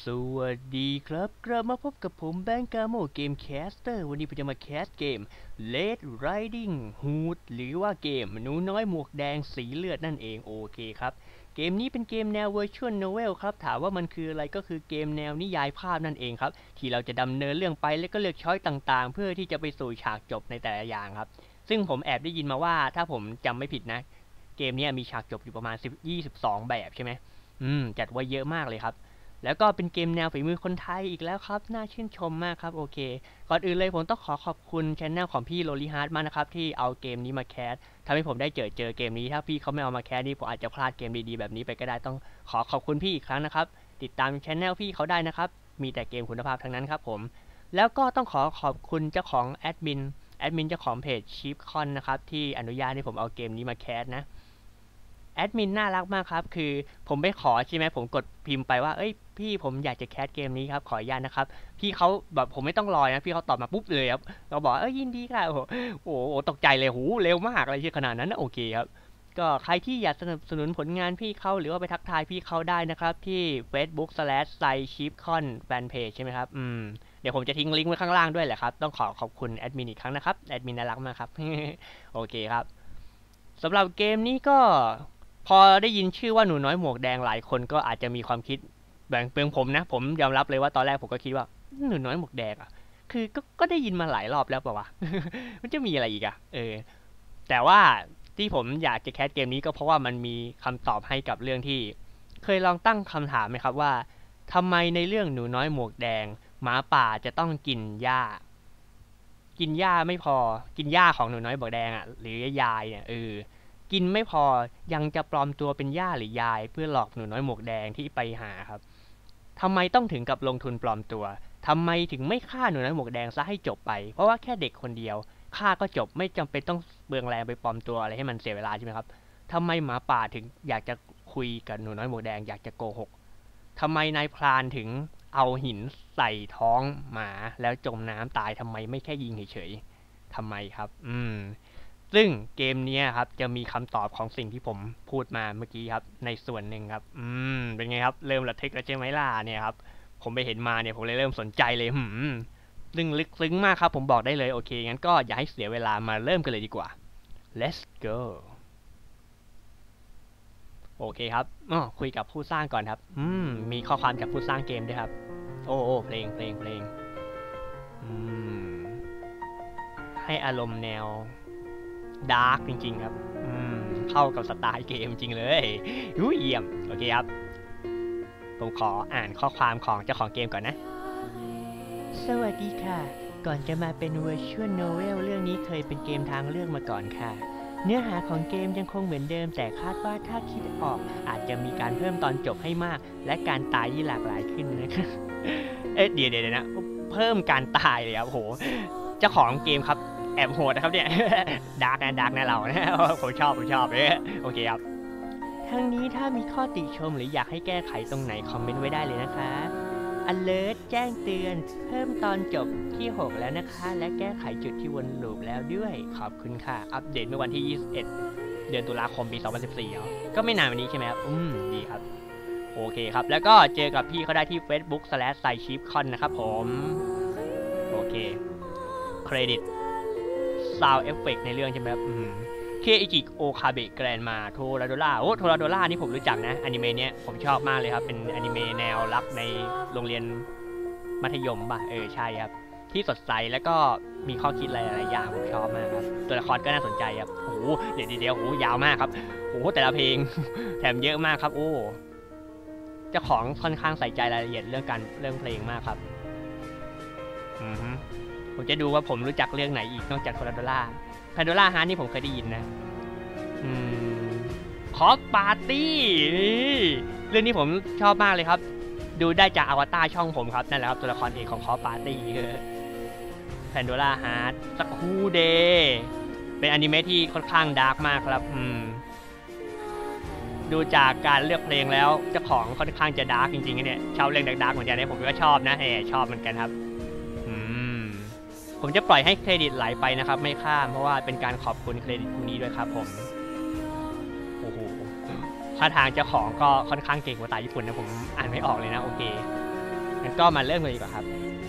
สวัสดีครับกลับมาพบกับผมแบงค์กาโมเกมแคสเตอร์วันนี้ผมจะมาแคสเกม Red Riding Hood หรือว่าเกมหนูน้อยหมวกแดงสีเลือดนั่นเองโอเคครับเกมนี้เป็นเกมแนว Virtual Novel ครับถามว่ามันคืออะไรก็คือเกมแนวนิยายภาพนั่นเองครับที่เราจะดำเนินเรื่องไปแล้วก็เลือกช้อยต่างๆเพื่อที่จะไปสู่ฉากจบในแต่ละอย่างครับซึ่งผมแอบได้ยินมาว่าถ้าผมจำไม่ผิดนะเกมนี้มีฉากจบอยู่ประมาณ22แบบใช่ไหมจัดไว้เยอะมากเลยครับแล้วก็เป็นเกมแนวฝีมือคนไทยอีกแล้วครับน่าชื่นชมมากครับโอเคก่อนอื่นเลยผมต้องขอบคุณช anel ของพี่โรลิฮาร์ดมากนะครับที่เอาเกมนี้มาแคสทำให้ผมได้เจอเกมนี้ถ้าพี่เขาไม่เอามาแคสนี่ผมอาจจะพลาดเกมดีๆแบบนี้ไปก็ได้ต้องขอบคุณพี่อีกครั้งนะครับติดตามช anel พี่เขาได้นะครับมีแต่เกมคุณภาพทั้งนั้นครับผมแล้วก็ต้องขอบคุณเจ้าของแอดมินเจ้าของเพจ Chipcon นะครับที่อนุญาตให้ผมเอาเกมนี้มาแคสนะแอดมินน่ารักมากครับคือผมไปขอใช่ไหมผมกดพิมพ์ไปว่าเอ้ยพี่ผมอยากจะแคสเกมนี้ครับขออนุญาตนะครับพี่เขาแบบผมไม่ต้องรอนะพี่เขาตอบมาปุ๊บเลยครับเราบอกยินดีค่ะโอ้โหตกใจเลยหูเร็วมากอะไรที่ขนาดนั้นนะโอเคครับก็ใครที่อยากสนับสนุนผลงานพี่เขาหรือว่าไปทักทายพี่เขาได้นะครับที่ facebook/saichipcon fanpage ใช่ไหมครับเดี๋ยวผมจะทิ้งลิงก์ไว้ข้างล่างด้วยแหละครับต้องขอบคุณแอดมินอีกครั้งนะครับแอดมินน่ารักมากครับ โอเคครับสำหรับเกมนี้ก็พอได้ยินชื่อว่าหนูน้อยหมวกแดงหลายคนก็อาจจะมีความคิดแบ่งเปลืองผมนะผมยอมรับเลยว่าตอนแรกผมก็คิดว่าหนูน้อยหมวกแดงอ่ะคือก็ได้ยินมาหลายรอบแล้วเปล่าวะ มันจะมีอะไรอีกอ่ะแต่ว่าที่ผมอยากจะแคสเกมนี้ก็เพราะว่ามันมีคำตอบให้กับเรื่องที่เคยลองตั้งคำถามไหมครับว่าทำไมในเรื่องหนูน้อยหมวกแดงหมาป่าจะต้องกินหญ้าไม่พอกินหญ้าของหนูน้อยหมวกแดงอ่ะหรือยายเนี่ยกินไม่พอยังจะปลอมตัวเป็นย่าหรือยายเพื่อหลอกหนูน้อยหมวกแดงที่ไปหาครับทำไมต้องถึงกับลงทุนปลอมตัวทำไมถึงไม่ฆ่าหนูน้อยหมวกแดงซะให้จบไปเพราะว่าแค่เด็กคนเดียวฆ่าก็จบไม่จำเป็นต้องเบืองแรงไปปลอมตัวอะไรให้มันเสียเวลาใช่ไหมครับทำไมหมาป่าถึงอยากจะคุยกับหนูน้อยหมวกแดงอยากจะโกหกทำไมนายพรานถึงเอาหินใส่ท้องหมาแล้วจมน้ำตายทำไมไม่แค่ยิงเฉยๆทำไมครับซึ่งเกมนี้ครับจะมีคำตอบของสิ่งที่ผมพูดมาเมื่อกี้ครับในส่วนหนึ่งครับเป็นไงครับเริ่มระทึกแล้วใช่ไหมล่ะเนี่ยครับผมไปเห็นมาเนี่ยผมเลยเริ่มสนใจเลยซึ่งลึกซึ้งมากครับผมบอกได้เลยโอเคงั้นก็อย่าให้เสียเวลามาเริ่มกันเลยดีกว่า let's go โอเคครับคุยกับผู้สร้างก่อนครับมีข้อความจากผู้สร้างเกมด้วยครับโอ้เพลงให้อารมณ์แนวดาร์กจริงๆครับเข้ากับสไตล์เกมจริงเลยเยี่ยมโอเคครับผมขออ่านข้อความของเจ้าของเกมก่อนนะสวัสดีค่ะก่อนจะมาเป็น Virtual Novel เรื่องนี้เคยเป็นเกมทางเลือกมาก่อนค่ะเนื้อหาของเกมยังคงเหมือนเดิมแต่คาดว่าถ้าคิดออกอาจจะมีการเพิ่มตอนจบให้มากและการตายที่หลากหลายขึ้นนะคะเดี๋ยวนะเพิ่มการตายเลยครับโหเจ้าของเกมครับแอบโหดนะครับเนี่ยดาร์กนะเรานะผมชอบเลยโอเคครับทั้งนี้ถ้ามีข้อติชมหรืออยากให้แก้ไขตรงไหนคอมเมนต์ไว้ได้เลยนะคะ alert แจ้งเตือนเพิ่มตอนจบที่6แล้วนะคะและแก้ไขจุดที่วนลูปแล้วด้วยขอบคุณค่ะอัปเดตเมื่อวันที่21เดือนตุลาคมปี2014ก็ไม่นานวันนี้ใช่ไหมครับดีครับโอเคครับแล้วก็เจอกับพี่เขาได้ที่ facebook/saichipcon นะครับผมโอเคเครดิตSound Effect ในเรื่องใช่ไหมครับเคอิจิโอคาเบะแกรนมาโทราโดล่าโทราโดล่านี่ผมรู้จักนะอนิเมะเนี้ยผมชอบมากเลยครับเป็นอนิเมะแนวรักในโรงเรียนมัธยมป่ะใช่ครับที่สดใสแล้วก็มีข้อคิดหลายๆอย่างผมชอบมากครับตัวละครก็น่าสนใจครับโอ้โหเดี๋ยวโอ้ยาวมากครับโอ้แต่ละเพลง แถมเยอะมากครับโอ้เจ้าของค่อนข้างใส่ใจรายละเอียดเรื่องเพลงมากครับผมจะดูว่าผมรู้จักเรื่องไหนอีกนอกจากโทราโดล่าแพนโดล่าฮาร์ดนี่ผมเคยได้ยินนะคอสปาร์ตี้เรื่องนี้ผมชอบมากเลยครับดูได้จากอวตารช่องผมครับนั่นแหละครับตัวละครเอกของคอสปาร์ตี้แพนโดล่าฮาร์ดสกูเดย์เป็นอนิเมะที่ค่อนข้างดาร์กมากครับดูจากการเลือกเพลงแล้วเจ้าของค่อนข้างจะดาร์กจริงๆเนี่ยชอบเรื่องดาร์กเหมือนกันเนี่ยผมก็ชอบนะชอบเหมือนกันครับผมจะปล่อยให้เครดิตไหลไปนะครับไม่ข้ามเพราะว่าเป็นการขอบคุณเครดิตนี้ด้วยครับผมโอ้โหท่าทางเจ้าของก็ค่อนข้างเก่งภาษาญี่ปุ่นนะผมอ่านไม่ออกเลยนะโอเคงั้นก็มาเริ่มกันดีกว่าครับ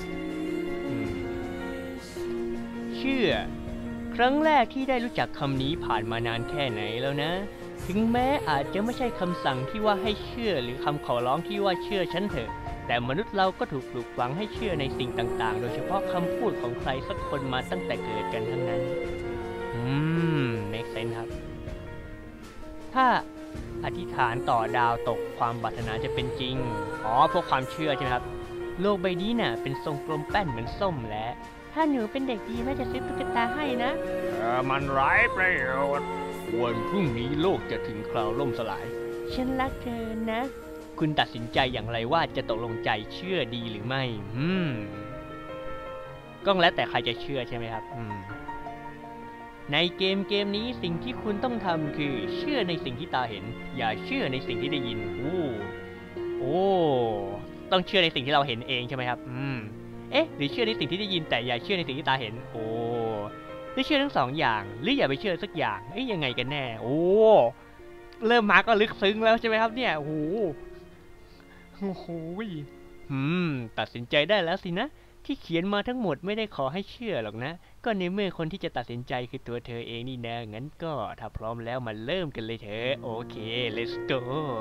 เชื่อครั้งแรกที่ได้รู้จักคำนี้ผ่านมานานแค่ไหนแล้วนะถึงแม้อาจจะไม่ใช่คำสั่งที่ว่าให้เชื่อหรือคำขอร้องที่ว่าเชื่อฉันเถอะแต่มนุษย์เราก็ถูกปลูกฝังให้เชื่อในสิ่งต่างๆโดยเฉพาะคำพูดของใครสักคนมาตั้งแต่เกิดกันทั้งนั้นmake sense ครับถ้าอธิษฐานต่อดาวตกความปรารถนาจะเป็นจริงพวกความเชื่อใช่ไหมครับโลกใบนี้น่ะเป็นทรงกลมแป้นเหมือนส้มและถ้าหนูเป็นเด็กดีแม่จะซื้อตุ๊กตาให้นะมันไร้ประโยชน์วันพรุ่งนี้โลกจะถึงคราวล่มสลายฉันรักเธอนะคุณตัดสินใจอย่างไรว่าจะตกลงใจเชื่อดีหรือไม่ก็แล้วแต่ใครจะเชื่อใช่ไหมครับในเกมนี้สิ่งที่คุณต้องทำคือเชื่อในสิ่งที่ตาเห็นอย่าเชื่อในสิ่งที่ได้ยินต้องเชื่อในสิ่งที่เราเห็นเองใช่ไหมครับหรือเชื่อในสิ่งที่ได้ยินแต่อย่าเชื่อในสิ่งที่ตาเห็นได้เชื่อทั้งสองอย่างหรืออย่าไปเชื่อสักอย่างยังไงกันแน่เริ่มมาก็ลึกซึ้งแล้วใช่ไหมครับเนี่ยตัดสินใจได้แล้วสินะที่เขียนมาทั้งหมดไม่ได้ขอให้เชื่อหรอกนะก็ในเมื่อคนที่จะตัดสินใจคือตัวเธอเองนี่นะงั้นก็ถ้าพร้อมแล้วมาเริ่มกันเลยเถอะโอเค let's go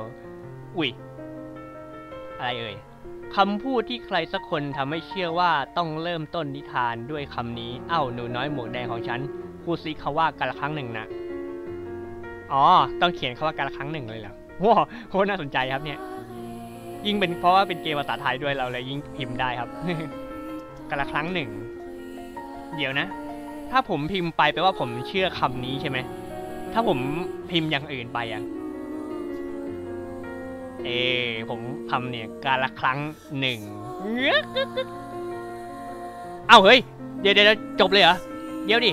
อะไรเอ่ยคำพูดที่ใครสักคนทำให้เชื่อว่าต้องเริ่มต้นนิทานด้วยคำนี้หนูน้อยหมวกแดงของฉันพูดซิคำว่าการละครั้งหนึ่งนะต้องเขียนคำว่าการละครั้งหนึ่งเลยเหรอโหน่าสนใจครับเนี่ยยิ่งเป็นเพราะว่าเป็นเกมภาษาไทยด้วยเราเลยยิ่งพิมพ์ได้ครับ การละครั้งหนึ่งเดี๋ยวนะถ้าผมพิมพ์ไปแปลว่าผมเชื่อคำนี้ใช่ไหมถ้าผมพิมพ์อย่างอื่นไปผมทำเนี่ยการละครั้งหนึ่งเฮ้ยเดี๋ยวจบเลยเหรอเดี๋ยวดิ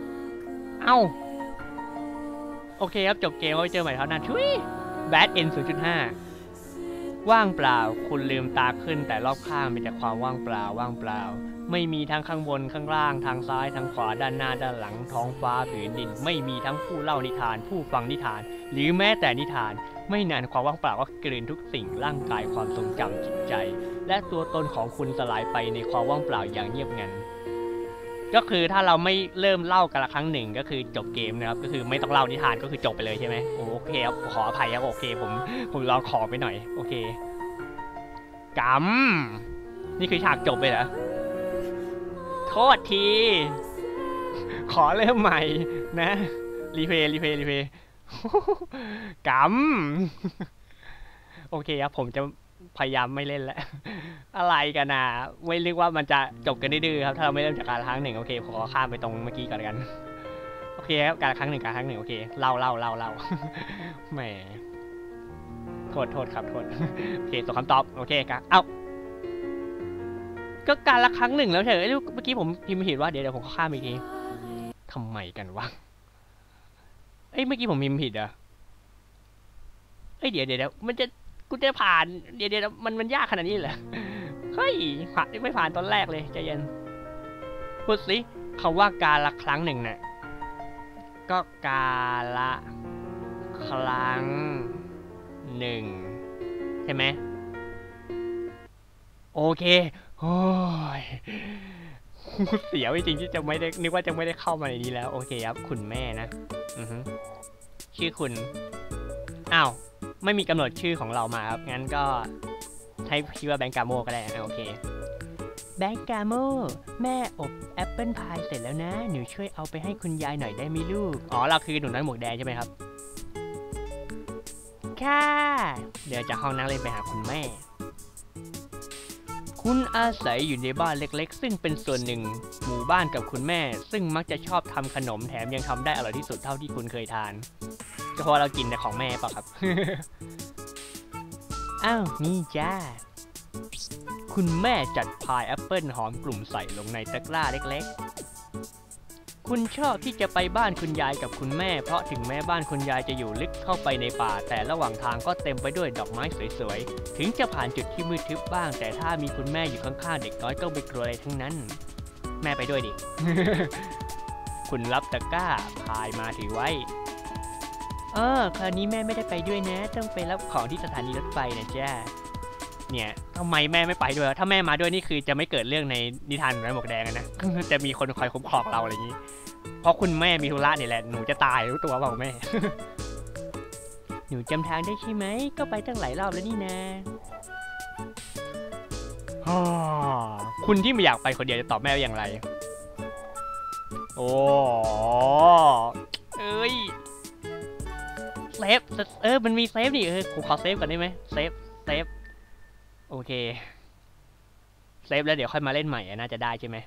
โอเคครับจบเกมไว้เจอใหม่เท่านั้นBad End 0.5 ว่างเปล่าคุณลืมตาขึ้นแต่รอบข้างเป็นแต่ความว่างเปล่าไม่มีทั้งข้างบนข้างล่างทางซ้ายทางขวาด้านหน้าด้านหลังท้องฟ้าผืนดินไม่มีทั้งผู้เล่านิทานผู้ฟังนิทานหรือแม้แต่นิทานไม่นานความว่างเปล่าก็กลืนทุกสิ่งร่างกายความทรงจำจิตใจและตัวตนของคุณสลายไปในความว่างเปล่าอย่างเงียบงันก็คือถ้าเราไม่เริ่มเล่ากันละครั้งหนึ่งก็คือจบเกมนะครับก็คือไม่ต้องเล่านิทานก็คือจบไปเลยใช่ไหมโอเคครับขออภัยครับโอเคผมลองขอไปหน่อยโอเคนี่คือฉากจบเลยเหรอโทษทีขอเริ่มใหม่นะรีเพย์โอเคครับผมจะพยายามไม่เล่นแล้วอะไรกันนะไม่นึกว่ามันจะจบกันดื้อครับถ้าเราไม่เริ่มจากการละครั้งหนึ่งโอเคขอข้ามไปตรงเมื่อกี้ก่อนกันโอเคครับการละครั้งหนึ่งโอเคเล่าแหมโทษครับโอเคส่งคำตอบโอเคครับก็การละครั้งหนึ่งแล้วเถอะเมื่อกี้ผมพิมพ์ผิดว่าเดี๋ยวผมข้ามอีกทีทำไมกันวะเมื่อกี้ผมพิมพ์ผิดเดี๋ยวมันจะกูจะผ่านเดี๋ยวมันยากขนาดนี้เหรอเฮ้ยผ่านไม่ผ่านตอนแรกเลยใจเย็นพูดสิคำว่าการละครั้งหนึ่งน่ะก็การละครั้งหนึ่งใช่ไหมโอเคโอ้ยเสียจริงที่จะไม่ได้นึกว่าจะไม่ได้เข้ามาในนี้แล้วโอเคครับคุณแม่นะชื่อคุณไม่มีกำหนดชื่อของเรามาครับงั้นก็ให้ชื่อว่าแบงก์กาโมก็ได้โอเคแบงก์กาโมแม่อบแอปเปิลพายเสร็จแล้วนะหนูช่วยเอาไปให้คุณยายหน่อยได้ไหมลูกเราคือหนูน้อยหมวกแดงใช่ไหมครับค่ะเดี๋ยวจากห้องนั่งเล่นไปหาคุณแม่คุณอาศัยอยู่ในบ้านเล็กๆซึ่งเป็นส่วนหนึ่งหมู่บ้านกับคุณแม่ซึ่งมักจะชอบทำขนมแถมยังทำได้อร่อยที่สุดเท่าที่คุณเคยทานก็เพราะเรากินแต่ของแม่เปล่าครับ นี่จ้าคุณแม่จัดพายแอปเปิลหอมกลุ่มใส่ลงในตะกร้าเล็กๆคุณชอบที่จะไปบ้านคุณยายกับคุณแม่เพราะถึงแม้บ้านคุณยายจะอยู่ลึกเข้าไปในป่าแต่ระหว่างทางก็เต็มไปด้วยดอกไม้สวยๆถึงจะผ่านจุดที่มืดทึบบ้างแต่ถ้ามีคุณแม่อยู่ข้างๆเด็กน้อยก็ไม่กลัวอะไรทั้งนั้นแม่ไปด้วยดิ คุณรับตะกร้าพายมาถือไว้คราวนี้แม่ไม่ได้ไปด้วยนะต้องไปรับของที่สถานีรถไฟนะจ้าเนี่ยทำไมแม่ไม่ไปด้วยถ้าแม่มาด้วยนี่คือจะไม่เกิดเรื่องในนิทานหมวกแดงนะ จะมีคนคอยคุ้มครองเราอะไรอย่างนี้เพราะคุณแม่มีธุระนี่แหละหนูจะตายรู้ตัวเปล่าแม่ หนูจำทางได้ใช่ไหมก็ไปตั้งหลายรอบแล้วนี่นะคุณที่ไม่อยากไปคนเดียวจะตอบแม่ว่าอย่างไรโอ้เอ้ยเซฟมันมีเซฟนี่ผมขอเซฟก่อนได้ไหมเซฟโอเคเซฟแล้วเดี๋ยวค่อยมาเล่นใหม่น่าจะได้ใช่ไหม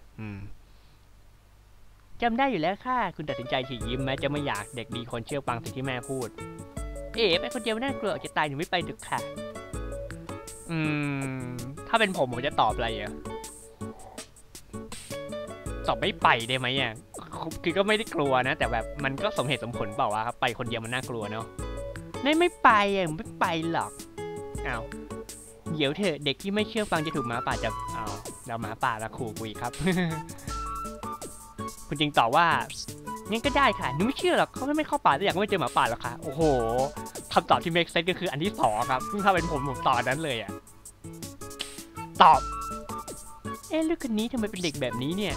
จำได้อยู่แล้วค่ะคุณตัดสินใจฉีกยิ้มแม้จะไม่อยากเด็กดีคนเชื่อฟังสิ่งที่แม่พูดไปคนเดียวน่ากลัวจะตายหนูไม่ไปดึกค่ะถ้าเป็นผมจะตอบอะไรอ่ะตอบไม่ไปได้ไหมอ่ะคือก็ไม่ได้กลัวนะแต่แบบมันก็สมเหตุสมผลเปล่าวะครับไปคนเดียวมันน่ากลัวเนาะไม่ไปอ่ะไม่ไปหรอกอ้าวเดี๋ยวเถอะเด็กที่ไม่เชื่อฟังจะถูกหมาป่าจับเราหมาป่าละขู่กุยครับ คุณจริงตอบว่างั้นก็ได้ค่ะหนูไม่เชื่อหรอกเขาไม่เข้าป่าแต่อยากไม่เจอหมาป่าหรอกค่ะโอ้โหคำตอบที่ make sense ก็คืออันที่2ครับถ้าเป็นผมตอบนั้นเลยอ่ะตอบลูกคนนี้ทำไมเป็นเด็กแบบนี้เนี่ย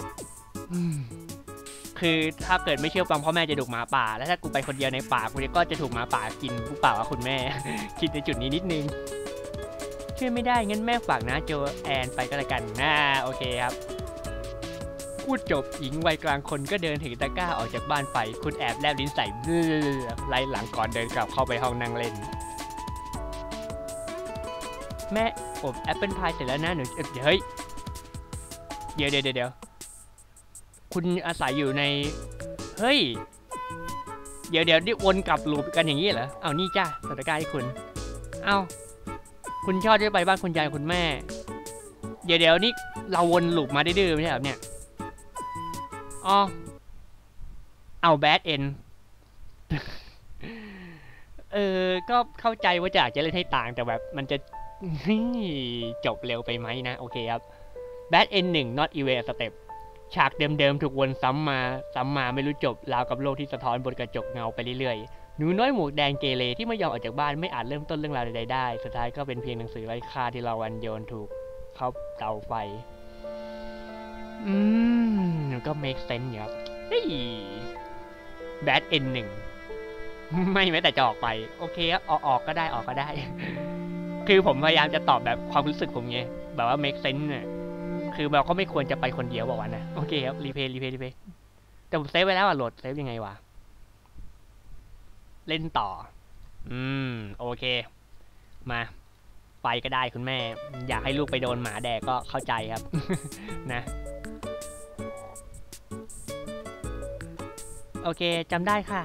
คือถ้าเกิดไม่เชื่อฟังพ่อแม่จะถูกหมาป่าแล้วถ้ากูไปคนเดียวในป่ากูก็จะถูกหมาป่ากินหรือเปล่าคุณแม่ คิดในจุดนี้นิดนึงเชื่อไม่ได้งั้นแม่ฝากนะโจแอนไปก็แล้วกันโอเคครับพูดจบหญิงวัยกลางคนก็เดินถือตะกร้าออกจากบ้านไปคุณแอบแลบลิ้นใส่ไล่หลังก่อนเดินกลับเข้าไปห้องนั่งเล่นแม่อบแอปเปิลพายเสร็จแล้วนะหนูเฮ้ยเดี๋ยวคุณอาศัยอยู่ในเฮ้ยเดี๋ยวนี่วนกลับลูปกันอย่างนี้เหรอเอานี่จ้าตะกร้าให้คุณคุณชอบจะไปบ้านคุณยายคุณแม่เดี๋ยวนี่เราวนลูปมาได้ดื้อไม่ใช่ครับเนี่ยเอาแบดเอ็น ก็เข้าใจว่าจะเล่นให้ต่างแต่แบบมันจะจบเร็วไปไหมนะโอเคครับแบดเอ็น1 not even a step ฉากเดิมๆถูกวนซ้ำมาไม่รู้จบราวกับโลกที่สะท้อนบนกระจกเงาไปเรื่อยๆหนูน้อยหมวกแดงเกเรที่ไม่ยอมออกจากบ้านไม่อาจเริ่มต้นเรื่องราวใดๆได้สุดท้ายก็เป็นเพียงหนังสือไร้ค่าที่เราวันโยนถูกเขาเตาไฟก็ make sense ครับแบดเอ็น1ไม่แม้แต่จะออกไปโอเคครับออกก็ได้ คือผมพยายามจะตอบแบบความรู้สึกผมไงแบบว่า make sense เนี่ยคือเราก็ไม่ควรจะไปคนเดียวบอกว่านะโอเคครับรีเพย์แต่ผมเซฟไว้แล้วโหลดเซฟยังไงวะเล่นต่อโอเคมาไปก็ได้คุณแม่อยากให้ลูกไปโดนหมาแดกก็เข้าใจครับ นะโอเคจำได้ค่ะ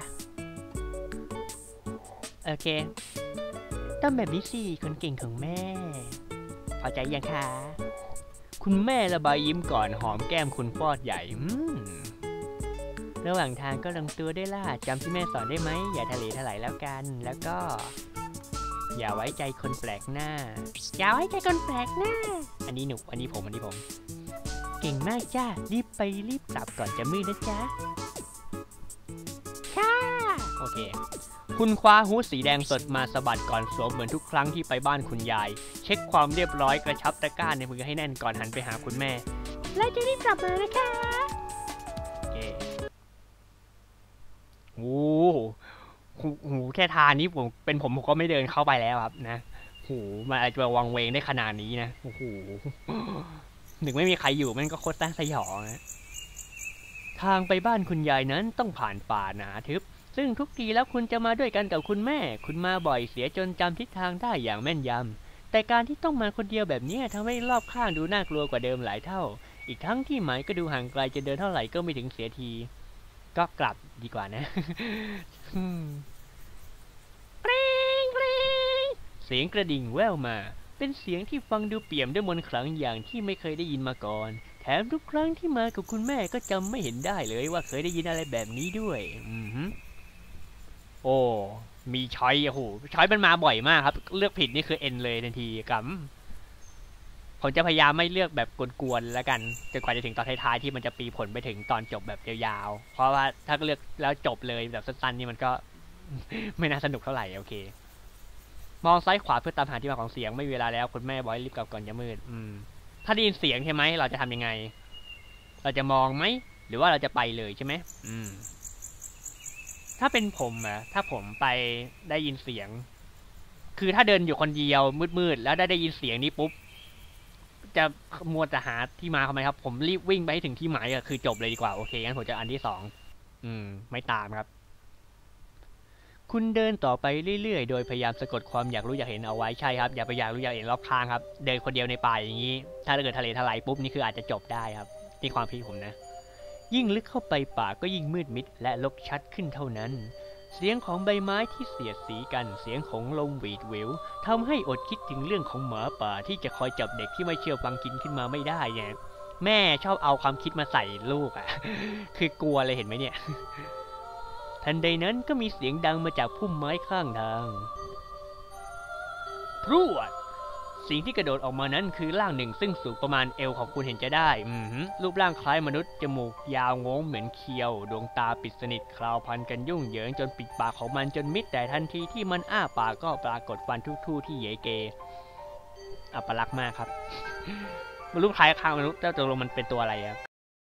โอเคต้องแบบนี้สิคนเก่งของแม่พอใจยังคะคุณแม่ระบายยิ้มก่อนหอมแก้มคุณฟอดใหญ่ระหว่างทางก็ลงตัวได้ล่ะจำที่แม่สอนได้ไหมอย่าทะเลถลายแล้วกันแล้วก็อย่าไว้ใจคนแปลกหน้าอย่าไว้ใจคนแปลกหน้าอันนี้หนูอันนี้ผมเก่งมากจ้ารีบไปรีบกลับก่อนจะมืดนะจ๊ะค่ะโอเคคุณคว้าฮู้ดสีแดงสดมาสะบัดก่อนสวมเหมือนทุกครั้งที่ไปบ้านคุณยายเช็คความเรียบร้อยกระชับตะกร้าในมือให้แน่นก่อนหันไปหาคุณแม่และจะรีบกลับมานะคะโอเคโอ้โหแค่ทานนี้ผมก็ไม่เดินเข้าไปแล้วครับนะโหมันอาจจะวังเวงได้ขนาดนี้นะโอ้โหหนึ่งไม่มีใครอยู่มันก็โคตรน่าสยองนะทางไปบ้านคุณยายนั้นต้องผ่านป่าหนาทึบซึ่งทุกทีแล้วคุณจะมาด้วยกันกับคุณแม่คุณมาบ่อยเสียจนจำทิศทางได้อย่างแม่นยำแต่การที่ต้องมาคนเดียวแบบนี้ทำให้รอบข้างดูน่ากลัวกว่าเดิมหลายเท่าอีกทั้งที่หมายก็ดูห่างไกลจะเดินเท่าไหร่ก็ไม่ถึงเสียทีก็กลับดีกว่านะ เสียงกระดิ่งแว่วมาเป็นเสียงที่ฟังดูเปี่ยมด้วยมนต์ขลังอย่างที่ไม่เคยได้ยินมาก่อนแถมทุกครั้งที่มากับคุณแม่ก็จำไม่เห็นได้เลยว่าเคยได้ยินอะไรแบบนี้ด้วยโอ้มีช้อยโอ้โหช้อยมันมาบ่อยมากครับเลือกผิดนี่คือเอ็นเลยทันทีกับผมจะพยายามไม่เลือกแบบกวนๆแล้วกันจนกว่าจะถึงตอนท้ายๆที่มันจะปีผลไปถึงตอนจบแบบยาวๆเพราะว่าถ้าเลือกแล้วจบเลยแบบสั้นๆนี่มันก็ ไม่น่าสนุกเท่าไหร่โอเคมองซ้ายขวาเพื่อตามหาที่มาของเสียงไม่มีเวลาแล้วคุณแม่บอกให้รีบกลับก่อนอย่ามืดถ้าได้ยินเสียงใช่ไหมเราจะทำยังไงเราจะมองไหมหรือว่าเราจะไปเลยใช่ไหมถ้าเป็นผมอะถ้าผมไปได้ยินเสียงคือถ้าเดินอยู่คนเดียวมืดๆแล้วได้ยินเสียงนี้ปุ๊บจะมัวแต่หาที่มาทำไมครับผมรีบวิ่งไปให้ถึงที่หมายอะคือจบเลยดีกว่าโอเคงั้นผมจะอันที่2ไม่ตามครับคุณเดินต่อไปเรื่อยๆโดยพยายามสะกดความอยากรู้อยากเห็นเอาไว้ใช่ครับอย่าไปอยากรู้อยากเห็นรอบข้างครับเดินคนเดียวในป่าอย่างนี้ถ้าเกิดทะเลทลายปุ๊บนี่คืออาจจะจบได้ครับนี่ความคิดผมนะยิ่งลึกเข้าไปป่าก็ยิ่งมืดมิดและรกชัดขึ้นเท่านั้นเสียงของใบไม้ที่เสียดสีกันเสียงของลมหวีดหวิวทำให้อดคิดถึงเรื่องของหมาป่าที่จะคอยจับเด็กที่ไม่เชื่อฟังกินขึ้นมาไม่ได้ไงแม่ชอบเอาความคิดมาใส่ลูกอ่ะ คือกลัวเลยเห็นไหมเนี่ยทันใดนั้นก็มีเสียงดังมาจากพุ่มไม้ข้างทางพรวดสิ่งที่กระโดดออกมานั้นคือร่างหนึ่งซึ่งสูงประมาณเอวของคุณเห็นจะได้รูปร่างคล้ายมนุษย์จมูกยาวงงเหมือนเคียวดวงตาปิดสนิทคราวพันกันยุ่งเหยิงจนปิดปากของมันจนมิดแต่ทันทีที่มันอ้าปากก็ปรากฏฟันทู่ๆที่เยเกอัปลักษณ์มากครับรูปคล้ายข้างมนุษย์แต่ตกลงมันเป็นตัวอะไรครับ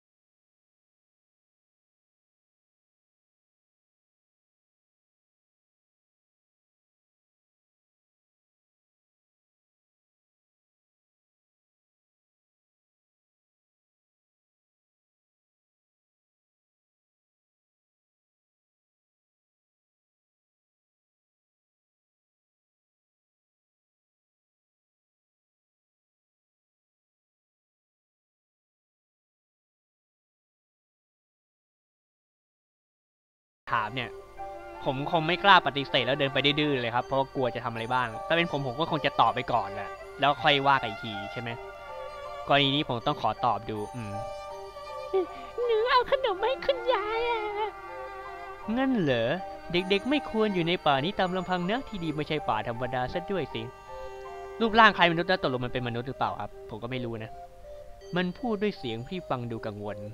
ถามเนี่ยผมคงไม่กล้าปฏิเสธแล้วเดินไปดื้อเลยครับเพราะกลัวจะทำอะไรบ้างถ้าเป็นผมก็คงจะตอบไปก่อนแหละแล้วค่อยว่ากันอีกทีใช่ไหมกรณีนี้ผมต้องขอตอบดูหนูเอาขนมให้คุณยายอ่ะงั้นเหรอเด็กๆไม่ควรอยู่ในป่านี้ตามลำพังนะที่ดีไม่ใช่ป่าธรรมดาซะด้วยสิรูปร่างคล้ายมนุษย์แล้วตกลงมันเป็นมนุษย์หรือเปล่าครับผมก็ไม่รู้นะมันพูดด้วยเสียงที่ฟังดูกังวล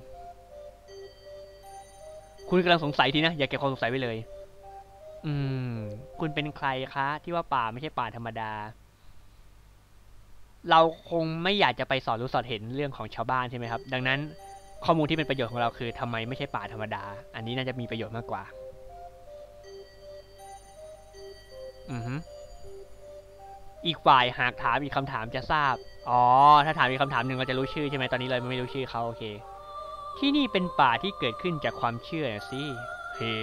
คุณกำลังสงสัยทีนะอย่าเก็บความสงสัยไว้เลยคุณเป็นใครคะที่ว่าป่าไม่ใช่ป่าธรรมดาเราคงไม่อยากจะไปสอนรู้สอนเห็นเรื่องของชาวบ้านใช่ไหมครับดังนั้นข้อมูลที่เป็นประโยชน์ของเราคือทำไมไม่ใช่ป่าธรรมดาอันนี้น่าจะมีประโยชน์มากกว่าอีกฝ่ายหากถามอีกคำถามจะทราบอ๋อถ้าถามอีกคำถามหนึ่งเราจะรู้ชื่อใช่ไหมตอนนี้เราไม่รู้ชื่อเขาโอเคที่นี่เป็นป่าที่เกิดขึ้นจากความเชื่อสิเฮ้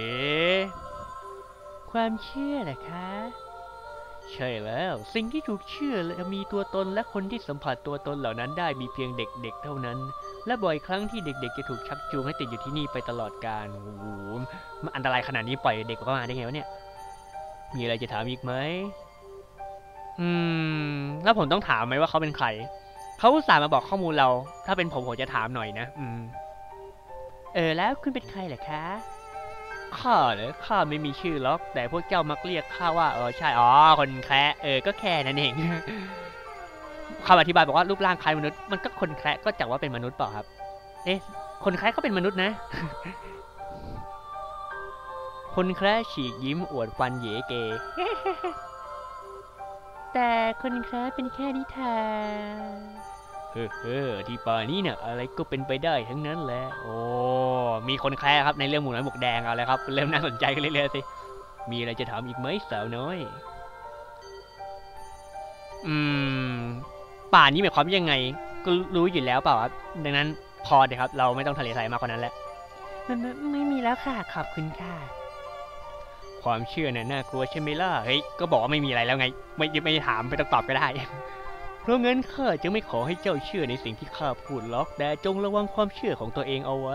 ความเชื่อเหรอคะใช่แล้วสิ่งที่ถูกเชื่อและมีตัวตนและคนที่สัมผัสตัวตนเหล่านั้นได้มีเพียงเด็กๆเท่านั้นและบ่อยครั้งที่เด็กๆจะถูกชักจูงให้ติดอยู่ที่นี่ไปตลอดกาลโอ้โหมันอันตรายขนาดนี้ปล่อยเด็กเข้ามาได้ไงวะเนี่ยมีอะไรจะถามอีกไหมแล้วผมต้องถามไหมว่าเขาเป็นใครเขาอุตส่าห์มาบอกข้อมูลเราถ้าเป็นผมจะถามหน่อยนะแล้วคุณเป็นใครเหรอคะข้าเนี่ยข้าไม่มีชื่อหรอกแต่พวกเจ้ามักเรียกข้าว่าใช่คนแคะก็แค่นั้นเองคำอธิบายบอกว่ารูปร่างคล้ายมนุษย์มันก็คนแคะก็จัดว่าเป็นมนุษย์เปล่าครับคนแคะก็เป็นมนุษย์นะคนแคะฉีกยิ้มอวดฟันเยเกแต่คนแคะเป็นแค่นิทานที่ป่านี้เนี่ยอะไรก็เป็นไปได้ทั้งนั้นแหละโอ้มีคนแคร์ครับในเรื่องหมูน้อยหมวกแดงเอาเลยครับเริ่มน่าสนใจกันเรื่อยๆสิมีอะไรจะถามอีกไหมสาวน้อยป่านี้หมายความยังไงก็รู้อยู่แล้วเปล่าครับดังนั้นพอเลยครับเราไม่ต้องทะเลทรายมากกว่านั้นแหละไม่มีแล้วค่ะขอบคุณค่ะความเชื่อเนี่ยน่ากลัวใช่ไหมล่ะเฮ้ยก็บอกว่าไม่มีอะไรแล้วไงไม่ถามไม่ต้องตอบก็ได้เพราะงั้นข้าจะไม่ขอให้เจ้าเชื่อในสิ่งที่ข้าพูดหรอกแต่จงระวังความเชื่อของตัวเองเอาไว้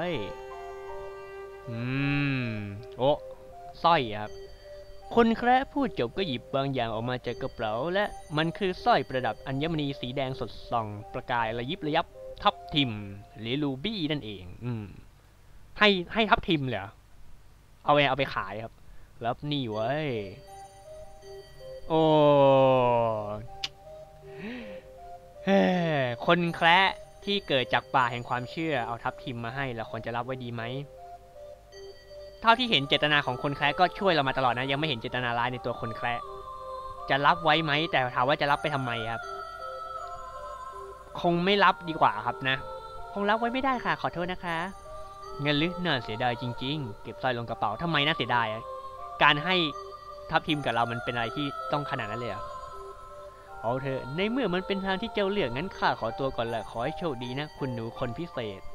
โอ้สร้อยครับคนแคระพูดจบก็หยิบบางอย่างออกมาจากกระเป๋าและมันคือสร้อยประดับอัญมณีสีแดงสดส่องประกายระยิบระยับทับทิมหรือลูบี้นั่นเองให้ทับทิมเหรอเอาไปขายครับรับนี่ไว้โอ้คนแคระที่เกิดจากป่าแห่งความเชื่อเอาทับทิมมาให้แล้วคนจะรับไว้ดีไหมเท่าที่เห็นเจตนาของคนแคระก็ช่วยเรามาตลอดนะยังไม่เห็นเจตนาร้ายในตัวคนแคระจะรับไว้ไหมแต่ถามว่าจะรับไปทำไมครับคงไม่รับดีกว่าครับนะคงรับไว้ไม่ได้ค่ะขอโทษนะคะเงินลึกน่าเสียดายจริงๆเก็บสร้อยลงกระเป๋าทำไมน่าเสียดายการให้ทัพทีมกับเรามันเป็นอะไรที่ต้องขนาดนั้นเลยเอาเถอะในเมื่อมันเป็นทางที่เจ้าเลือกงั้นข้าขอตัวก่อนละขอให้โชคดีนะคุณหนูคนพิเศษ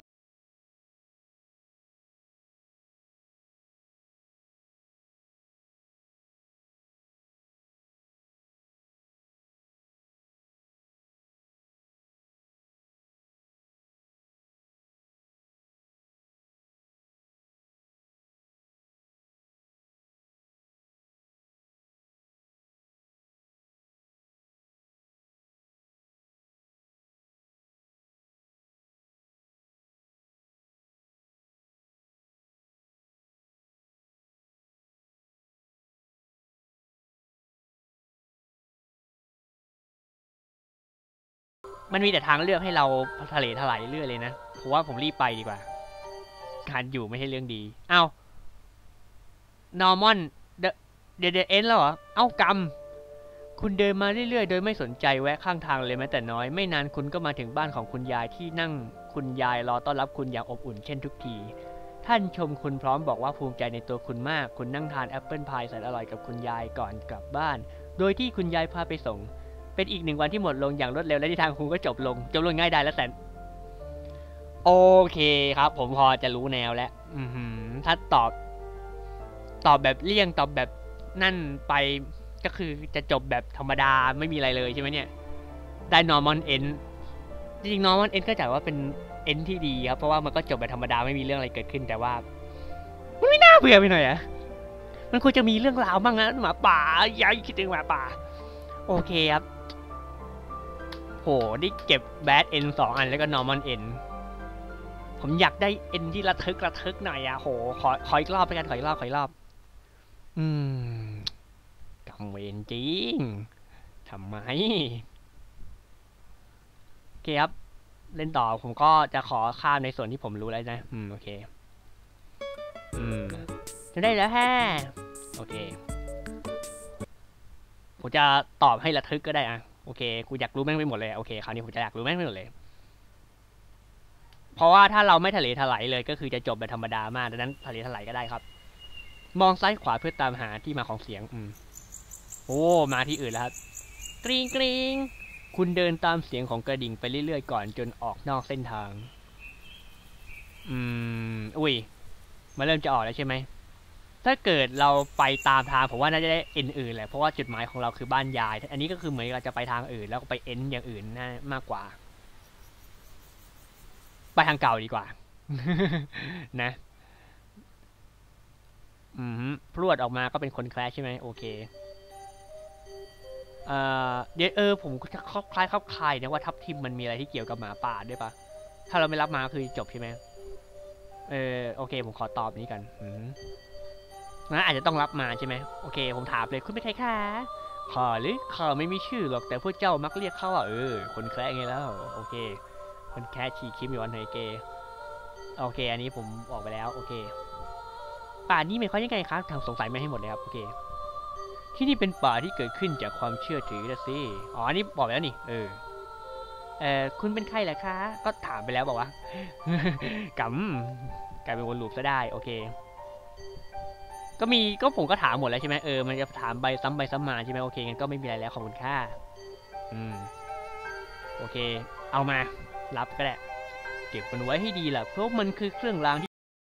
มันมีแต่ทางเลือกให้เราทะเลถลายเรื่อยเลยนะเพราะว่าผมรีบไปดีกว่าการอยู่ไม่ใช่เรื่องดีเอ้านอร์มอนเดเอ็นแล้วเหรอเอ้ากำคุณเดินมาเรื่อยๆโดยไม่สนใจแวะข้างทางเลยแม้แต่น้อยไม่นานคุณก็มาถึงบ้านของคุณยายที่นั่งคุณยายรอต้อนรับคุณอย่างอบอุ่นเช่นทุกทีท่านชมคุณพร้อมบอกว่าภูมิใจในตัวคุณมากคุณนั่งทานแอปเปิลพายแสนอร่อยกับคุณยายก่อนกลับบ้านโดยที่คุณยายพาไปส่งเป็นอีก1 วันที่หมดลงอย่างรวดเร็วและที่ทางคุณก็จบลงง่ายดายและแสนโอเคครับผมพอจะรู้แนวแล้วถ้าตอบแบบเลี่ยงตอบแบบนั่นไปก็คือจะจบแบบธรรมดาไม่มีอะไรเลยใช่ไหมเนี่ยได้ normal end จริง normal end ก็จัดว่าเป็น end ที่ดีครับเพราะว่ามันก็จบแบบธรรมดาไม่มีเรื่องอะไรเกิดขึ้นแต่ว่ามันไม่น่าเบื่อไปหน่อยอะมันควรจะมีเรื่องราวบ้างนะหมาป่ายายคิดถึงหมาป่าโอเคครับโหได้เก็บ bad end 2 อันแล้วก็ normal end ผมอยากได้ end ที่ระทึกหน่อยอะโหขออีกรอบไปกันขออีกรอบกำเวรจริงทำไมโอเคครับเล่นต่อผมก็จะขอข้ามในส่วนที่ผมรู้แล้วนะโอเคจะได้แล้วแฮโอเคผมจะตอบให้ระทึกก็ได้อะโอเคกูอยากรู้แม่งไปหมดเลยโอเคคราวนี้ผมจะอยากรู้แม่งไปหมดเลยเพราะว่าถ้าเราไม่ทะเลถลายเลยก็คือจะจบแบบธรรมดามากดังนั้นทะเลถลายก็ได้ครับมองซ้ายขวาเพื่อตามหาที่มาของเสียงโอ้มาที่อื่นแล้วครับกริ๊งกริ๊งคุณเดินตามเสียงของกระดิ่งไปเรื่อยๆก่อนจนออกนอกเส้นทางอุ้ยมาเริ่มจะออกแล้วใช่ไหมถ้าเกิดเราไปตามทางผมว่าน่าจะได้เอ็นอื่นแหละเพราะว่าจุดหมายของเราคือบ้านยายอันนี้ก็คือเหมือนเราจะไปทางอื่นแล้วก็ไปเอ็นอย่างอื่นน่ามากกว่าไปทางเก่าดีกว่านะพรวดออกมาก็เป็นคนแคร์ใช่ไหมโอเคเดี๋ยวผมคล้ายนะว่าทับทิมมันมีอะไรที่เกี่ยวกับหมาป่าด้วยปะถ้าเราไม่รับมาคือจบใช่ไหมโอเคผมขอตอบนี้กันนะอาจจะต้องรับมาใช่ไหมโอเคผมถามเลยคุณเป็นใครคะข้าหรือข้าไม่มีชื่อหรอกแต่พวกเจ้ามักเรียกเขาว่าคนแคร์ไงแล้วโอเคคนแคร์ชีคิมยอนไฮเกโอเคอันนี้ผมออกไปแล้วโอเคป่านี้หมายความยังไงครับทางสงสัยไม่ให้หมดเลยครับโอเคที่นี่เป็นป่าที่เกิดขึ้นจากความเชื่อถือนะสิอ๋อนี่บอกไปแล้วนี่คุณเป็นใครเหรอคะก็ถามไปแล้วบอกว่ากำกลายเป็นวนลูปซะได้โอเคก็ผมก็ถามหมดแล้วใช่ไหมมันจะถามไปซ้ำมาใช่ไหมโอเคงั้นก็ไม่มีอะไรแล้วขอบคุณค่ะโอเคเอามารับก็ได้เก็บมันไว้ให้ดีแหละเพราะมันคือเครื่องรางที่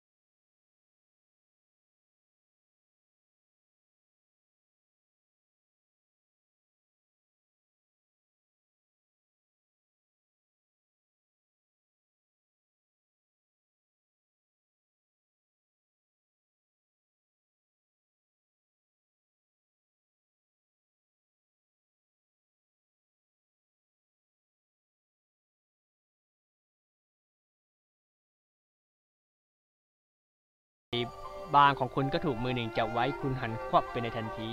บางของคุณก็ถูกมือหนึ่งจับไว้คุณหันควับไปในทันที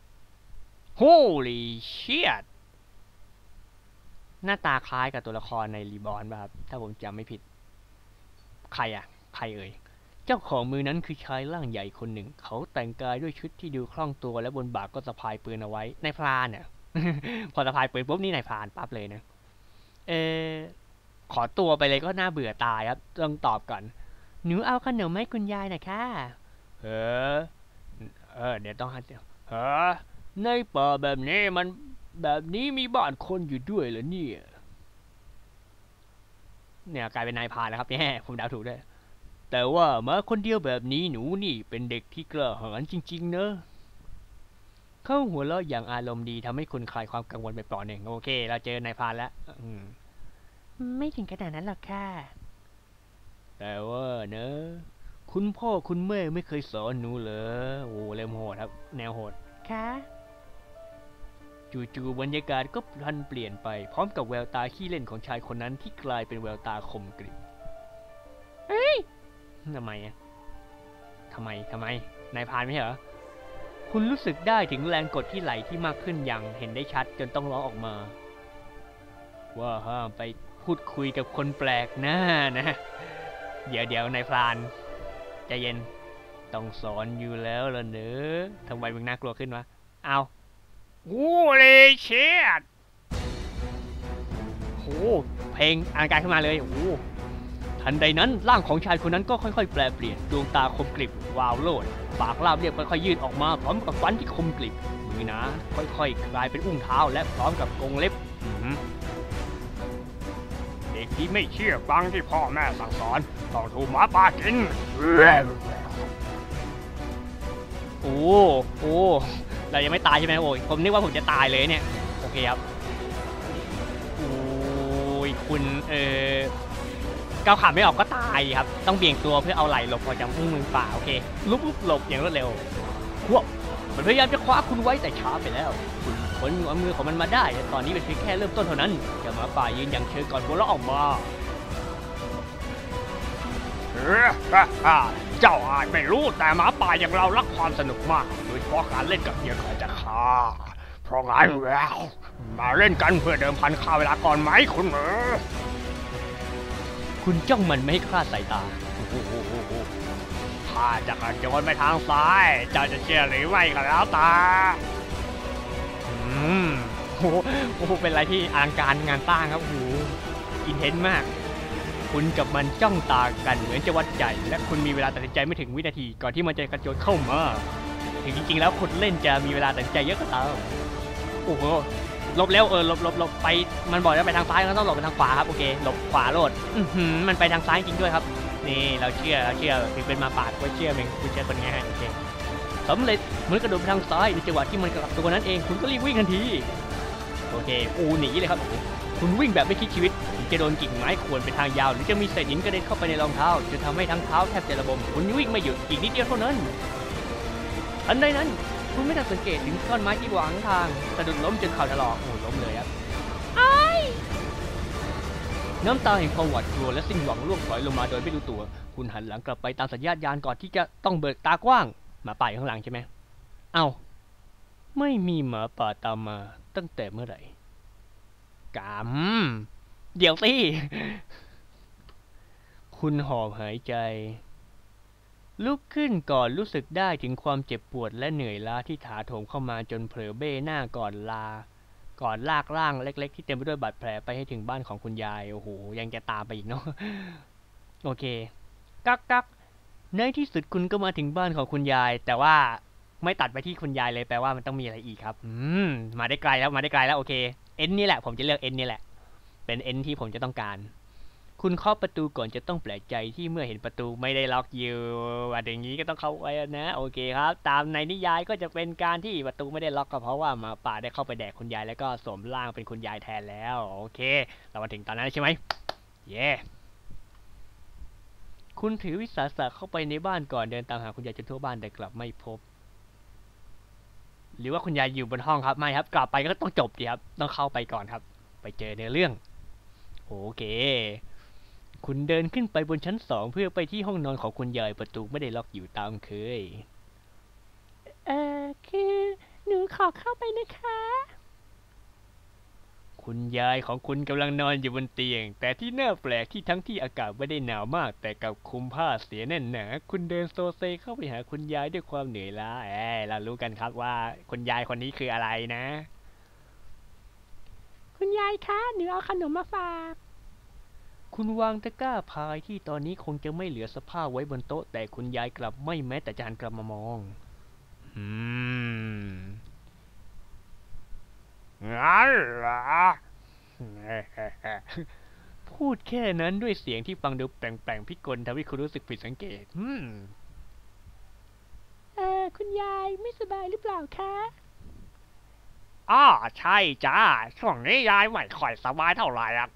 Holy shit หน้าตาคล้ายกับตัวละครในรีบอร์นป่ะครับถ้าผมจำไม่ผิดใครใครเอ่ยเจ้าของมือนั้นคือชายร่างใหญ่คนหนึ่งเขาแต่งกายด้วยชุดที่ดูคล่องตัวและบนบ่าก็สะพายปืนเอาไว้นายพรานอ่ะ พอสะพายปืนปุ๊บนี่นายพรานปั๊บเลยนะเออขอตัวไปเลยก็น่าเบื่อตายครับต้องตอบก่อนหนูเอาขนมให้คุณยายนะคะเออเดี๋ยวต้องให้ในป่าแบบนี้มันแบบนี้มีบ้านคนอยู่ด้วยเหรอเนี่ยกลายเป็นนายพรานแล้วครับเนี่ยผมเดาถูกด้วยแต่ว่ามาคนเดียวแบบนี้หนูนี่เป็นเด็กที่กล้าหาญจริงๆเนอะเขาหัวเราะอย่างอารมณ์ดีทำให้คุณคลายความกังวลไปเปล่าหนึ่งโอเคเราเจอนายพรานแล้วไม่ถึงขนาดนั้นหรอกค่ะแต่ว่าเนอะคุณพ่อคุณแม่ไม่เคยสอนหนูเหรอโอ้เริ่มโหดครับแนวโหดค่ะจู่ๆบรรยากาศก็พลันเปลี่ยนไปพร้อมกับแววตาขี้เล่นของชายคนนั้นที่กลายเป็นแววตาคมกริบทำไมอะทำไมนายพรานไม่ใช่เหรอคุณรู้สึกได้ถึงแรงกดที่ไหลที่มากขึ้นอย่างเห็นได้ชัดจนต้องร้องออกมาว่าห้ามไปพูดคุยกับคนแปลกหน้านะเดี๋ยวนายพรานใจเย็นต้องสอนอยู่แล้วล่ะเนอะทำไมมึงน่ากลัวขึ้นวะเอาโอ้เลยเชียดโอ้เพลงอลังการขึ้นมาเลยโอ้ทันใดนั้นร่างของชายคนนั้นก็ค่อยๆแปลเปลี่ยนดวงตาคมกริบวาวโลดปากราบเรียบค่อยๆยืดออกมาพร้อมกับฟันที่คมกริบมือหนาค่อยๆกลายเป็นอุ้งเท้าและพร้อมกับกรงเล็บเด็กที่ไม่เชื่อฟังที่พ่อแม่สั่งสอนต้องถูกหมาป่ากินโอ้เรายังไม่ตายใช่ไหมโอ้ยผมนึกว่าผมจะตายเลยเนี่ยโอเคครับโอ้ยคุณก้าวขาไม่ออกก็ตายครับต้องเบี่ยงตัวเพื่อเอาไหล่หลบพอจากพุ่งมือป่าโอเคลุกหลบอย่างรวดเร็วพวกมันพยายามจะคว้าคุณไว้แต่ช้าไปแล้วคุณพ้นมือของมันมาได้แต่ตอนนี้เป็นเพียงแค่เริ่มต้นเท่านั้นจะมาป่ายืนอย่างเชิงก่อนหัวเราะออกมาเจ้าอาจไม่รู้แต่หมาป่าอย่างเรารักความสนุกมากโดยเฉพาะการเล่นกับเหยื่อใครจะฆ่าเพราะงั้นแล้วมาเล่นกันเพื่อเดิมพันฆ่าเวลาก่อนไหมคุณคุณจ้องมันไม่ให้คลาดสายตาข้าจะกระโจนไปทางซ้ายเจ้าจะเชื่อหรือไม่ก็แล้วตาโอ้โหเป็นอะไรที่อลังการงานสร้างครับโอ้โหอินเทนส์มากคุณกับมันจ้องตากันเหมือนจะวัดใจและคุณมีเวลาตัดสินใจไม่ถึงวินาทีก่อนที่มันจะกระโจนเข้ามาถึงจริงๆแล้วคนเล่นจะมีเวลาตัดสินใจเยอะก็ตามโอ้โหหลบเร็วหลบไปมันบอกว่าไปทางซ้ายก็ต้องหลบไปทางขวาครับโอเคหลบขวาโลดมันไปทางซ้ายจริงด้วยครับนี่เราเชื่อถึงเป็นมาปาดก็เชื่อเองคุณเชื่อคนง่ายโอเคสำเร็จเหมือนกระโดดไปทางซ้ายในจังหวะที่มันกลับตัวนั้นเองคุณก็รีบวิ่งทันทีโอเคหนีเลยครับคุณวิ่งแบบไม่คิดชีวิตจะโดนกิ่งไม้ข่วนไปทางยาวหรือจะมีเศษหินกระเด็นเข้าไปในรองเท้าจนทำให้ทั้งเท้าแทบจะระบมคุณวิ่งไม่หยุดอีกนิดเดียวเท่านั้นทันใดนั้นคุณไม่ทันสังเกตถึงท่อนไม้ที่วางทางสะดุดล้มจนเข่าถลอกล้มเลยครับน้ำตาแห่งความหวาดกลัวและสิ้นหวังล่วงถอยลงมาโดยไม่รู้ตัวคุณหันหลังกลับไปตามสัญญาณยานก่อนที่จะต้องเบิกตากว้างหมาป่าอยู่ข้างหลังใช่ไหมเอ้าไม่มีหมาป่าตามมาตั้งแต่เมื่อไหร่กำเดี๋ยวสิคุณหอบหายใจลุกขึ้นก่อนรู้สึกได้ถึงความเจ็บปวดและเหนื่อยล้าที่ถาโถมเข้ามาจนเผลอเบ้หน้าก่อนลากร่างเล็กๆที่เต็มไปด้วยบาดแผลไปให้ถึงบ้านของคุณยายโอ้โหยังจะตามไปอีกเนาะโอเคกักในที่สุดคุณก็มาถึงบ้านของคุณยายแต่ว่าไม่ตัดไปที่คุณยายเลยแปลว่ามันต้องมีอะไรอีกครับมาได้ไกลแล้วโอเคเอ็นนี่แหละผมจะเลือกเอ็นนี่แหละเป็นเอ็นที่ผมจะต้องการคุณเคาะประตูก่อนจะต้องแปลกใจที่เมื่อเห็นประตูไม่ได้ล็อกอยู่อย่างนี้ก็ต้องเข้าไปนะโอเคครับตามในนิยายก็จะเป็นการที่ประตูไม่ได้ล็อกก็เพราะว่าหมาป่าได้เข้าไปแดกคุณยายแล้วก็สวมร่างเป็นคุณยายแทนแล้วโอเคเรามาถึงตอนนั้นใช่ไหมเย้คุณถือวิสาสะเข้าไปในบ้านก่อนเดินตามหาคุณยายจนทั่วบ้านแต่กลับไม่พบหรือว่าคุณยายอยู่บนห้องครับไม่ครับกลับไปก็ต้องจบดีครับต้องเข้าไปก่อนครับไปเจอในเรื่องโอเคคุณเดินขึ้นไปบนชั้น2เพื่อไปที่ห้องนอนของคุณยายประตูไม่ได้ล็อกอยู่ตามเคยคือหนูขอเข้าไปนะคะคุคุณยายของคุณกำลังนอนอยู่บนเตียงแต่ที่น่าแปลกที่ทั้งที่อากาศไม่ได้หนาวมากแต่กับคลุมผ้าเสียแน่นหนาคุณเดินโซเซเข้าไปหาคุณยายด้วยความเหนื่อยล้าเรารู้กันครับว่าคุณยายคนนี้คืออะไรนะคุณยายคะหนูเอาขนมมาฝากคุณวางตะกร้าพายที่ตอนนี้คงจะไม่เหลือสภาพไว้บนโต๊ะแต่คุณยายกลับไม่แม้แต่จะหันกลับมามองงั้นเหรอพูดแค่นั้นด้วยเสียงที่ฟังดูแปลงๆพิกลทำให้คุณรู้สึกผิดสังเกตคุณยายไม่สบายหรือเปล่าคะใช่จ้าช่วงนี้ยายไม่ค่อยสบายเท่าไหร่อ่ะ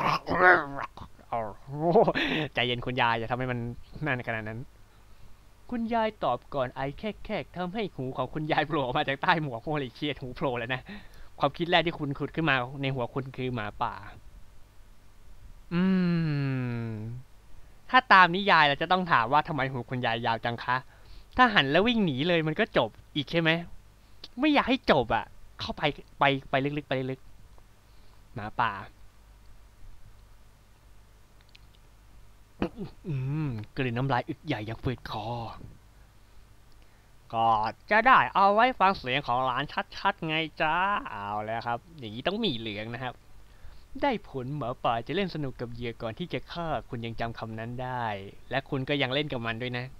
ใจเย็นคุณยายอย่าทำให้มันนั่นขนาดนั้นคุณยายตอบก่อนไอแคกๆทำให้หูของคุณยายโผล่ออกมาจากใต้หมวกโมลิเชียหูโผล่แล้วนะความคิดแรกที่คุณขุดขึ้นมาในหัวคุณคือหมาป่าถ้าตามนิยายเราจะต้องถามว่าทำไมหูคุณยายยาวจังคะถ้าหันแล้ววิ่งหนีเลยมันก็จบอีกใช่ไหมไม่อยากให้จบอ่ะเข้าไปลึกๆไปลึกหมาป่ากลืนน้ำลายอึกใหญ่อย่างฝืดคอก็จะได้เอาไว้ฟังเสียงของหลานชัดๆไงจ้าเอาแล้วครับอย่างนี้ต้องมีเหลืองนะครับได้ผลหมาป่าจะเล่นสนุกกับเหยื่อก่อนที่จะฆ่าคุณยังจำคำนั้นได้และคุณก็ยังเล่นกับมันด้วยนะ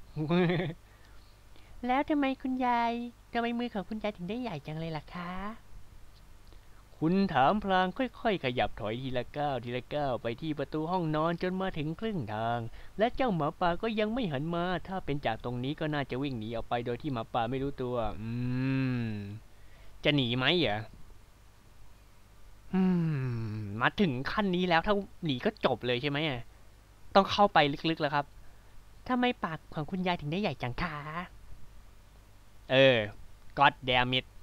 แล้วทำไมมือของคุณยายถึงได้ใหญ่จังเลยล่ะคะคุณถามพลางค่อยๆขยับถอยทีละก้าวไปที่ประตูห้องนอนจนมาถึงครึ่งทางและเจ้าหมาป่าก็ยังไม่หันมาถ้าเป็นจากตรงนี้ก็น่าจะวิ่งหนีออกไปโดยที่หมาป่าไม่รู้ตัวจะหนีไหมเหรอมาถึงขั้นนี้แล้วถ้าหนีก็จบเลยใช่ไหมต้องเข้าไปลึกๆแล้วครับทำไมปากของคุณยายถึงได้ใหญ่จังคะGod damn it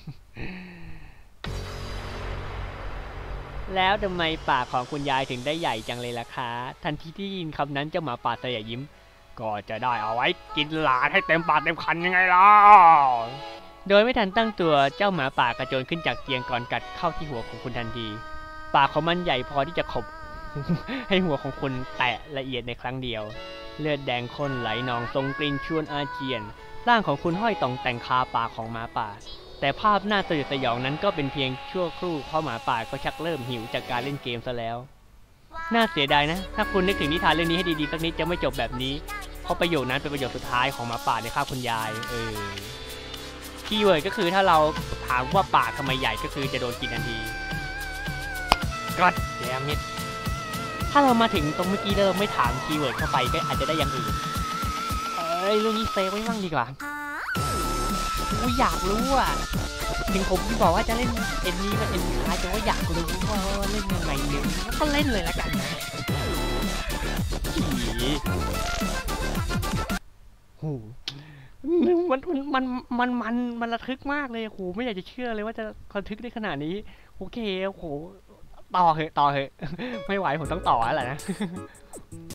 แล้วทำไมปากของคุณยายถึงได้ใหญ่จังเลยล่ะคะทันทีที่ยินคำนั้นเจ้าหมาป่าสยะยิ้มก็จะได้เอาไว้กินหลานให้เต็มปากเต็มคำยังไงล่ะโดยไม่ทันตั้งตัวเจ้าหมาป่ากระโจนขึ้นจากเตียงก่อนกัดเข้าที่หัวของคุณทันทีปากของมันใหญ่พอที่จะขบ ให้หัวของคุณแตะละเอียดในครั้งเดียวเลือดแดงข้นไหลนองทรงกลิ่นชวนอาเจียนร่างของคุณห้อยต่องแต่งคาปากของหมาป่าแต่ภาพหน้าสยดสยองนั้นก็เป็นเพียงชั่วครู่เพราะหมาป่าก็ชักเริ่มหิวจากการเล่นเกมซะแล้วน่าเสียดายนะถ้าคุณนึกถึงนิทานเรื่องนี้ให้ดีๆสักนิดจะไม่จบแบบนี้เพราะประโยคนั้นเป็นประโยคสุดท้ายของหมาป่าในคาบคุณยายคีย์เวิร์ดก็คือถ้าเราถามว่าปากทำไมใหญ่ก็คือจะโดนกินทันทีก็แย่มิดถ้าเรามาถึงตรงเมื่อกี้เราไม่ถามคีย์เวิร์ดเข้าไปก็อาจจะได้อย่างอื่นเรื่องนี้เซฟไว้บ้างดีกว่าอยากรู้ถึงผมที่บอกว่าจะเล่นเอ็นนี้กับเอ็นค้าแต่ว่าอยากรู้ว่าเล่นยังไงเนี่ยก็เล่นเลยละกันนะโหมันระทึกมากเลยโหไม่อยากจะเชื่อเลยว่าจะระทึกได้ขนาดนี้โอเคโหต่อเหอะไม่ไหวผมต้องต่อแล้วแหละนะ